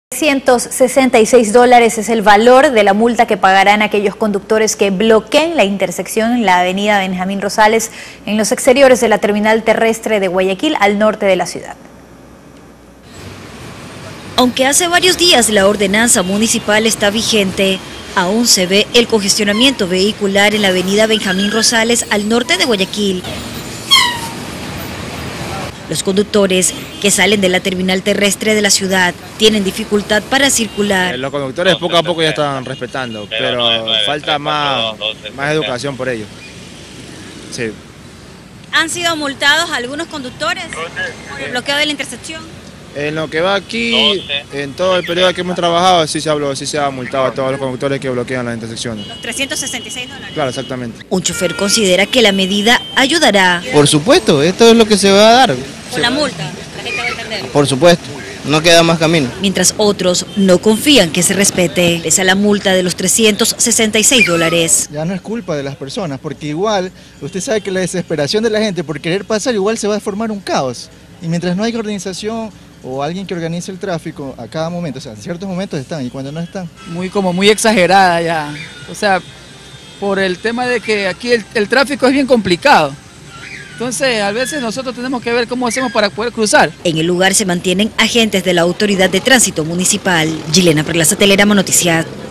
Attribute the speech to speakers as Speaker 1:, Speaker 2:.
Speaker 1: $366 es el valor de la multa que pagarán aquellos conductores que bloqueen la intersección en la avenida Benjamín Rosales en los exteriores de la terminal terrestre de Guayaquil al norte de la ciudad.
Speaker 2: Aunque hace varios días la ordenanza municipal está vigente, aún se ve el congestionamiento vehicular en la avenida Benjamín Rosales al norte de Guayaquil. Los conductores que salen de la terminal terrestre de la ciudad tienen dificultad para circular.
Speaker 3: Los conductores poco a poco ya están respetando, pero falta más educación por ello. Sí.
Speaker 2: ¿Han sido multados algunos conductores por el bloqueo de la intersección?
Speaker 3: En lo que va aquí, en todo el periodo que hemos trabajado, sí se ha multado a todos los conductores que bloquean las intersecciones.
Speaker 2: Los $366.
Speaker 3: Claro, exactamente.
Speaker 2: Un chofer considera que la medida ayudará.
Speaker 4: Por supuesto, esto es lo que se va a dar.
Speaker 2: ¿Con la multa? La gente va a entender.
Speaker 4: Por supuesto, no queda más camino.
Speaker 2: Mientras otros no confían que se respete. Pese a la multa de los $366.
Speaker 5: Ya no es culpa de las personas, porque igual, usted sabe que la desesperación de la gente por querer pasar, igual se va a formar un caos. Y mientras no hay organización o alguien que organice el tráfico a cada momento, o sea, en ciertos momentos están y cuando no están.
Speaker 6: Muy exagerada ya, o sea, por el tema de que aquí el tráfico es bien complicado. Entonces, a veces nosotros tenemos que ver cómo hacemos para poder cruzar.
Speaker 2: En el lugar se mantienen agentes de la Autoridad de Tránsito Municipal. Gilena Perlaza, Telerama Noticias.